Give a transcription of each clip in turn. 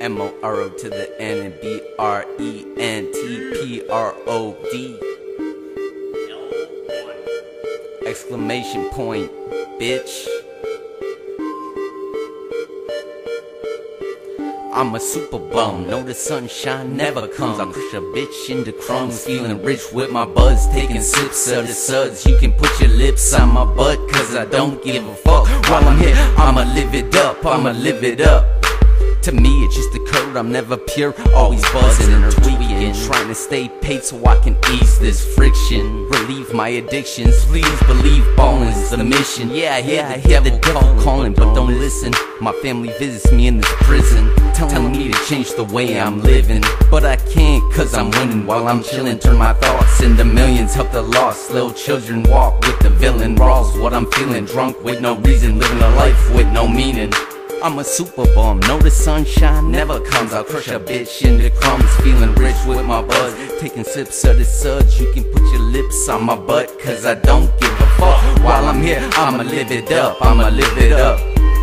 M-O-R-O to the N and B-R-E-N-T-P-R-O-D. Exclamation point, bitch. I'm a super bum, know the sunshine never comes. I crush a bitch into crumbs, feeling rich with my buzz, taking sips of the suds. You can put your lips on my butt, cause I don't give a fuck. While I'm here, I'ma live it up, I'ma live it up. To me, it just occurred, I'm never pure, always buzzing or tweaking, trying to stay paid so I can ease this friction, relieve my addictions. Please believe balling's the mission. Yeah, I hear the devil calling, but don't listen. My family visits me in this prison, telling me to change the way I'm living, but I can't cause I'm winning. While I'm chilling, turn my thoughts into millions, help the lost. Little children walk with the villain, raw's what I'm feeling. Drunk with no reason, living a life with no meaning. I'm a super bum, know the sunshine never comes. I'll crush a bitch into crumbs, feeling rich with my buzz, taking sips of the suds. You can put your lips on my butt, cause I don't give a fuck. While I'm here, I'ma live it up, I'ma live it up.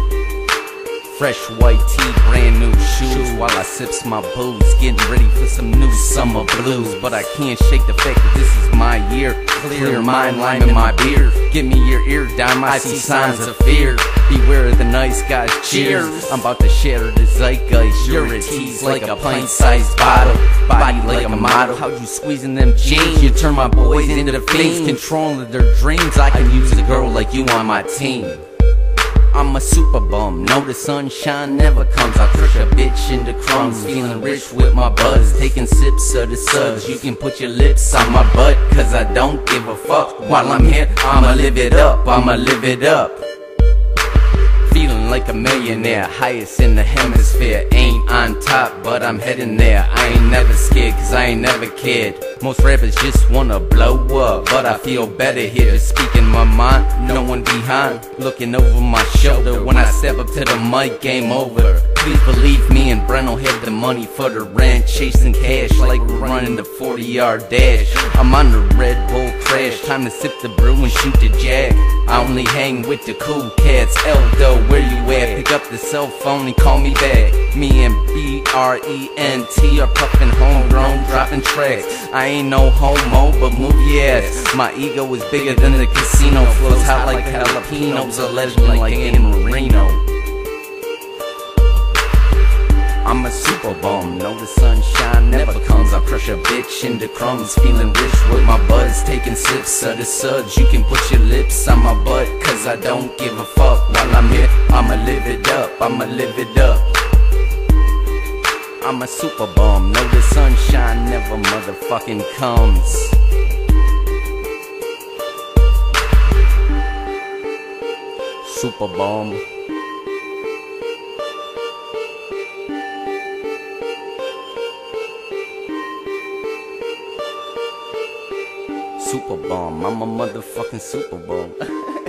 Fresh white tee, brand new shoes, while I sips my booze, getting ready for some new summer blues. But I can't shake the fact that this is my year. Clear mind, lime in my beer. Give me your ear dime, I see signs of fear. Beware of the nice guys, cheers. I'm about to shatter the zeitgeist. You're a tease like a pint-sized bottle, body like a model. How'd you squeeze in them jeans? You turn my boys into the fiends, controlling their dreams. I can use a girl like you on my team. I'm a super bum, know the sunshine never comes. I crush a bitch into crumbs, feeling rich with my buzz, taking sips of the suds. You can put your lips on my butt, cause I don't give a fuck. While I'm here, I'ma live it up, I'ma live it up. Feeling like a millionaire, highest in the hemisphere. Ain't on top, but I'm heading there. I ain't never scared, cause I ain't never cared. Most rappers just wanna blow up, but I feel better here, speaking my mind, no one behind, looking over my shoulder. When I step up to the mic, game over. Please believe me and Breno had the money for the rent, chasing cash like we're running the 40-yard dash. I'm on the Red Bull crash, time to sip the brew and shoot the jack. I only hang with the cool cats. Eldo, where you at? Pick up the cell phone and call me back. Me and B-R-E-N-T are puffin' homegrown, dropping tracks. I ain't no homo, but move your ass. My ego is bigger than the casino, flows hot like jalapenos, a legend like Dan Marino. I'm a super bum, know the sunshine never comes. I crush a bitch into crumbs, feeling rich with my buzz, taking sips of the suds. You can put your lips on my butt, cause I don't give a fuck. While I'm here, I'ma live it up, I'ma live it up. I'm a super bum, know the sunshine never motherfucking comes. Super bum. Super bum, I'm a motherfucking super bum.